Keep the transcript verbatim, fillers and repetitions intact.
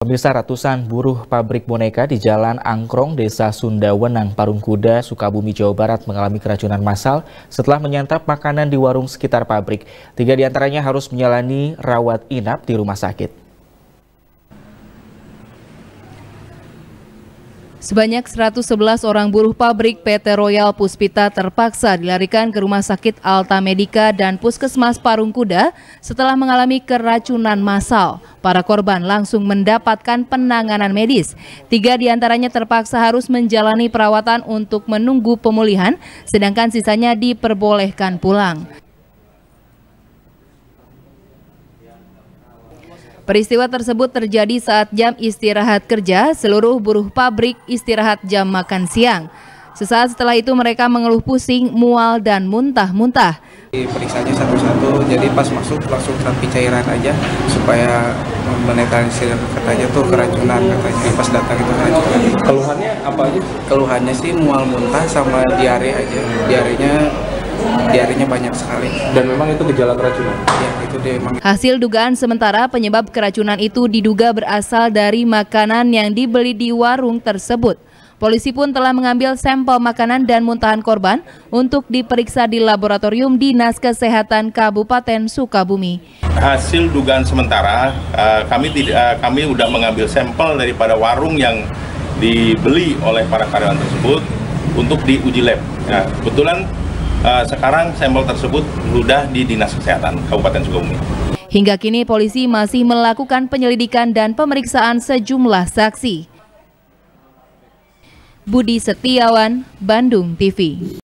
Pemirsa, ratusan buruh pabrik boneka di Jalan Angkrong, Desa Sunda Wenang, Parungkuda, Sukabumi, Jawa Barat mengalami keracunan massal setelah menyantap makanan di warung sekitar pabrik. Tiga diantaranya harus menjalani rawat inap di rumah sakit. Sebanyak seratus sebelas orang buruh pabrik P T Royal Puspita terpaksa dilarikan ke Rumah Sakit Alta Medika dan Puskesmas Parungkuda setelah mengalami keracunan massal. Para korban langsung mendapatkan penanganan medis. Tiga diantaranya terpaksa harus menjalani perawatan untuk menunggu pemulihan, sedangkan sisanya diperbolehkan pulang. Peristiwa tersebut terjadi saat jam istirahat kerja, seluruh buruh pabrik istirahat jam makan siang. Sesaat setelah itu mereka mengeluh pusing, mual, dan muntah-muntah. Periksanya satu-satu, jadi pas masuk langsung terapi cairan aja supaya menetralisir katanya tuh keracunan, katanya pas datang itu keracunan. Keluhannya apa aja? Keluhannya sih mual, muntah, sama diare aja. Diarenya diarenya banyak sekali. Dan memang itu gejala keracunan? Ya, itu dia memang. Hasil dugaan sementara penyebab keracunan itu diduga berasal dari makanan yang dibeli di warung tersebut. Polisi pun telah mengambil sampel makanan dan muntahan korban untuk diperiksa di laboratorium Dinas Kesehatan Kabupaten Sukabumi. Hasil dugaan sementara kami tidak kami sudah mengambil sampel daripada warung yang dibeli oleh para karyawan tersebut untuk diuji lab. Nah, kebetulan Uh, sekarang sampel tersebut sudah di Dinas Kesehatan Kabupaten Sukabumi. Hingga kini polisi masih melakukan penyelidikan dan pemeriksaan sejumlah saksi. Budi Setiawan, Bandung T V.